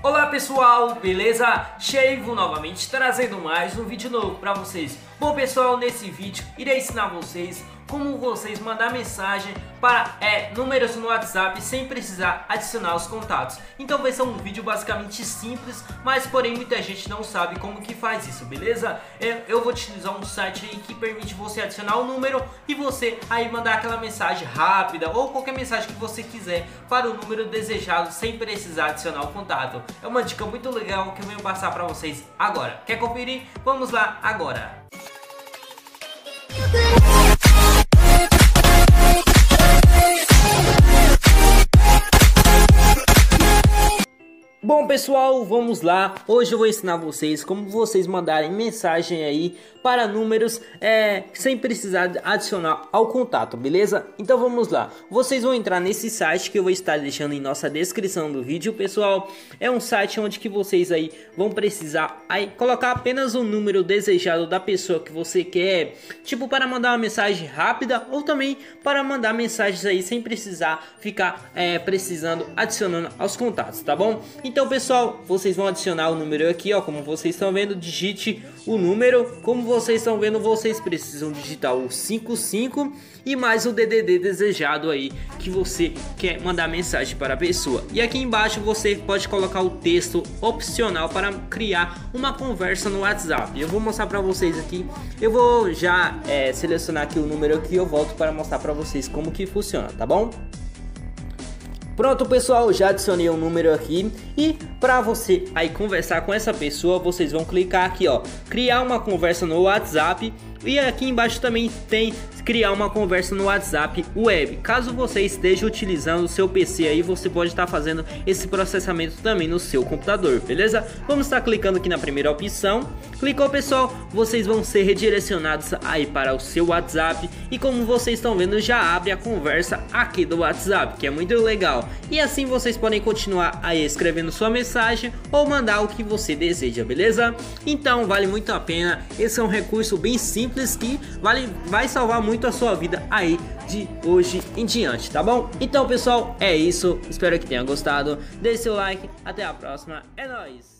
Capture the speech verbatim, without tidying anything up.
Olá pessoal, beleza? Cheivo novamente trazendo mais um vídeo novo para vocês. Bom pessoal, nesse vídeo irei ensinar vocês como vocês mandar mensagem para é, números no WhatsApp sem precisar adicionar os contatos. Então vai ser um vídeo basicamente simples, mas porém muita gente não sabe como que faz isso, beleza? Eu, eu vou utilizar um site aí que permite você adicionar o número e você aí mandar aquela mensagem rápida ou qualquer mensagem que você quiser para o número desejado sem precisar adicionar o contato. É uma dica muito legal que eu venho passar para vocês agora. Quer conferir? Vamos lá agora! Bom pessoal, vamos lá. Hoje eu vou ensinar vocês como vocês mandarem mensagem aí para números é, sem precisar adicionar ao contato, beleza? Então vamos lá. Vocês vão entrar nesse site que eu vou estar deixando em nossa descrição do vídeo, pessoal. É um site onde que vocês aí vão precisar aí colocar apenas o número desejado da pessoa que você quer, tipo para mandar uma mensagem rápida ou também para mandar mensagens aí sem precisar ficar é, precisando adicionando aos contatos, tá bom? Então pessoal, vocês vão adicionar o número aqui, ó, como vocês estão vendo, digite o número, como vocês estão vendo, vocês precisam digitar o cinquenta e cinco e mais o D D D desejado aí que você quer mandar mensagem para a pessoa. E aqui embaixo você pode colocar o texto opcional para criar uma conversa no WhatsApp. Eu vou mostrar para vocês aqui, eu vou já é, selecionar aqui o número aqui, eu volto para mostrar para vocês como que funciona, tá bom? Pronto pessoal, já adicionei um número aqui e para você aí conversar com essa pessoa, vocês vão clicar aqui, ó, criar uma conversa no WhatsApp, e aqui embaixo também tem criar uma conversa no WhatsApp web. Caso você esteja utilizando o seu P C aí, você pode estar fazendo esse processamento também no seu computador, beleza? Vamos estar clicando aqui na primeira opção. Clicou pessoal, vocês vão ser redirecionados aí para o seu WhatsApp e como vocês estão vendo, já abre a conversa aqui do WhatsApp, que é muito legal. E assim vocês podem continuar aí escrevendo sua mensagem ou mandar o que você deseja, beleza? Então vale muito a pena, esse é um recurso bem simples que vale, vai salvar muito a sua vida aí de hoje em diante, tá bom? Então pessoal, é isso, espero que tenha gostado, deixe seu like, até a próxima, é nóis!